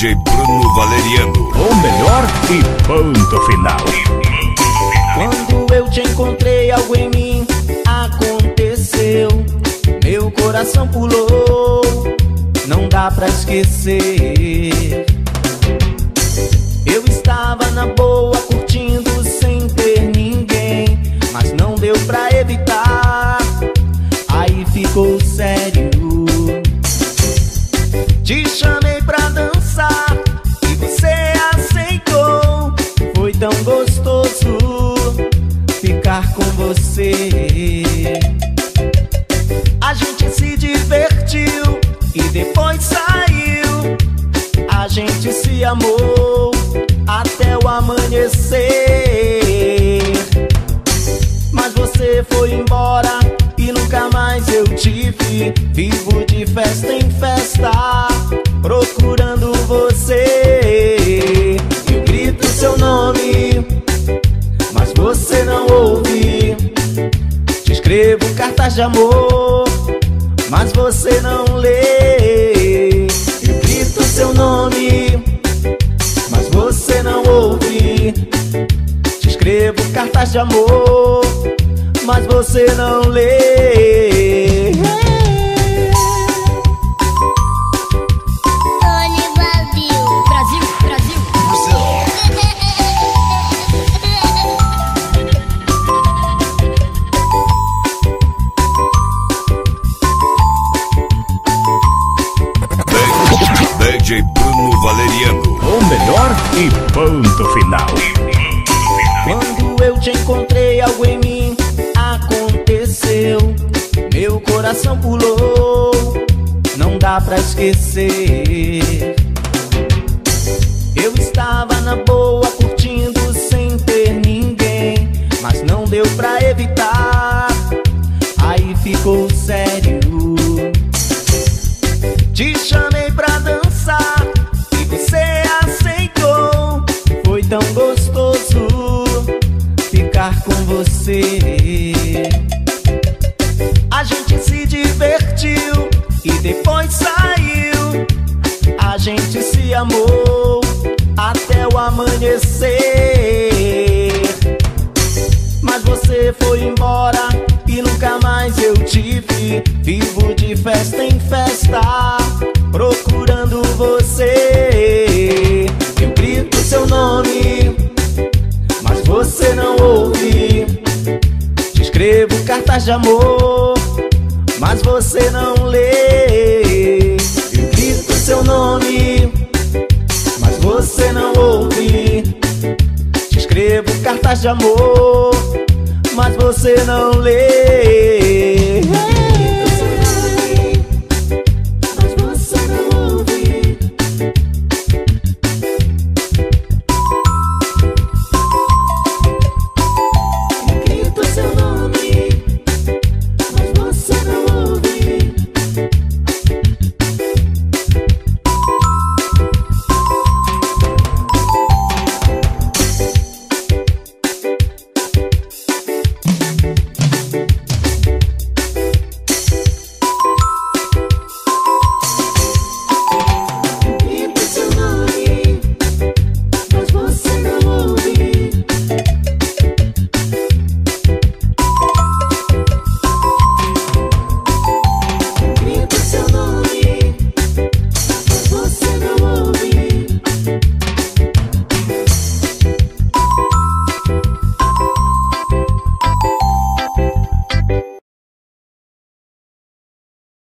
DJ Bruno Valeriano. O melhor e ponto final. Quando eu te encontrei, algo em mim aconteceu. Meu coração pulou, não dá pra esquecer. Eu estava na boa, curtindo sem ter ninguém, mas não deu pra evitar, aí ficou sério. Te chamei pra dançar e você aceitou. Foi tão gostoso ficar com você. A gente se divertiu e depois saiu. A gente se amou até o amanhecer. Mas você foi embora e nunca mais eu te vi. Vivo de festa em festa procurando você. Eu grito seu nome, mas você não ouve. Te escrevo cartas de amor, mas você não lê. Eu grito seu nome, mas você não ouve. Te escrevo cartas de amor, mas você não lê. DJ Bruno Valeriano. O melhor e ponto final. Quando eu te encontrei, algo em mim aconteceu. Meu coração pulou, não dá pra esquecer. Eu estava na boa, curtindo sem ter ninguém, mas não deu pra evitar, aí ficou sério. Te chamei pra dançar e você aceitou. Foi tão gostoso ficar com você. A gente se divertiu e depois saiu. A gente se amou até o amanhecer. Mas você foi embora e nunca mais eu te vi. Vivo de festa em festa procurando você. Eu grito seu nome, mas você não ouve. Te escrevo cartas de amor, mas você não lê. Eu grito seu nome, mas você não ouve. Te escrevo cartas de amor, mas você não lê.